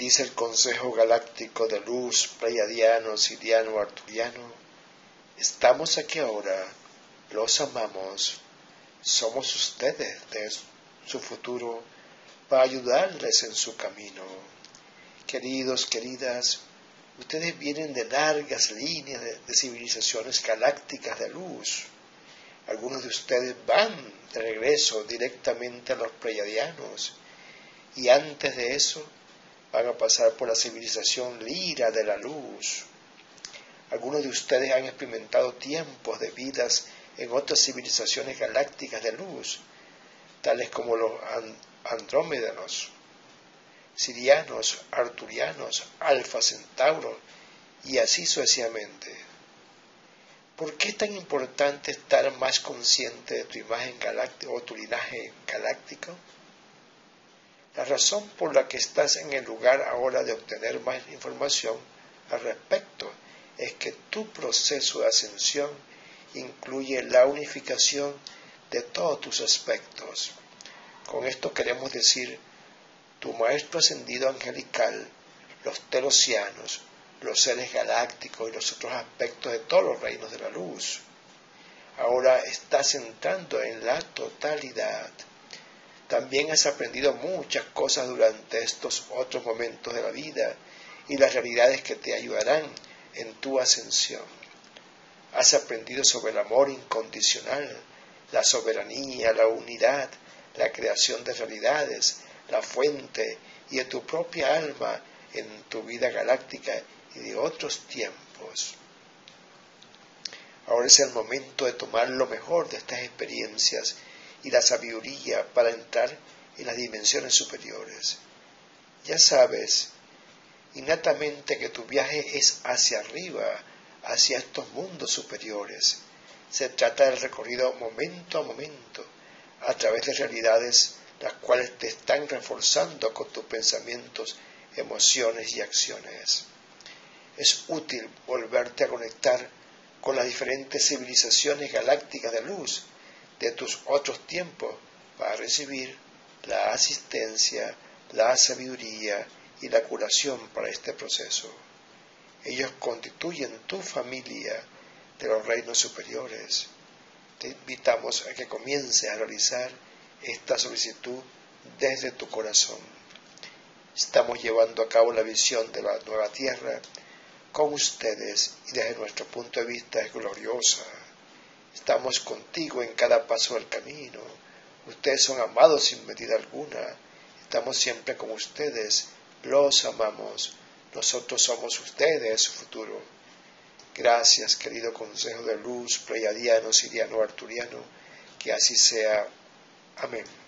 Dice el Consejo Galáctico de Luz, Pleiadiano, Siriano, Arturiano: estamos aquí ahora, los amamos, somos ustedes de su futuro para ayudarles en su camino. Queridos, queridas, ustedes vienen de largas líneas de civilizaciones galácticas de luz. Algunos de ustedes van de regreso directamente a los pleiadianos, y antes de eso van a pasar por la civilización Lira de la luz. Algunos de ustedes han experimentado tiempos de vidas en otras civilizaciones galácticas de luz, tales como los andrómedanos, sirianos, arturianos, alfa centauros y así sucesivamente. ¿Por qué es tan importante estar más consciente de tu imagen galáctica o tu linaje galáctico? La razón por la que estás en el lugar ahora de obtener más información al respecto es que tu proceso de ascensión incluye la unificación de todos tus aspectos. Con esto queremos decir tu maestro ascendido angelical, los telosianos, los seres galácticos y los otros aspectos de todos los reinos de la luz. Ahora estás entrando en la totalidad. También has aprendido muchas cosas durante estos otros momentos de la vida y las realidades que te ayudarán en tu ascensión. Has aprendido sobre el amor incondicional, la soberanía, la unidad, la creación de realidades, la fuente y de tu propia alma en tu vida galáctica y de otros tiempos. Ahora es el momento de tomar lo mejor de estas experiencias y la sabiduría para entrar en las dimensiones superiores. Ya sabes innatamente que tu viaje es hacia arriba, hacia estos mundos superiores. Se trata del recorrido momento a momento, a través de realidades las cuales te están reforzando con tus pensamientos, emociones y acciones. Es útil volverte a conectar con las diferentes civilizaciones galácticas de luz de tus otros tiempos para recibir la asistencia, la sabiduría y la curación para este proceso. Ellos constituyen tu familia de los reinos superiores. Te invitamos a que comiences a realizar esta solicitud desde tu corazón. Estamos llevando a cabo la visión de la nueva tierra con ustedes y desde nuestro punto de vista es gloriosa. Estamos contigo en cada paso del camino. Ustedes son amados sin medida alguna. Estamos siempre con ustedes. Los amamos. Nosotros somos ustedes su futuro. Gracias, querido Consejo de Luz, Pleiadiano, Siriano, Arturiano. Que así sea. Amén.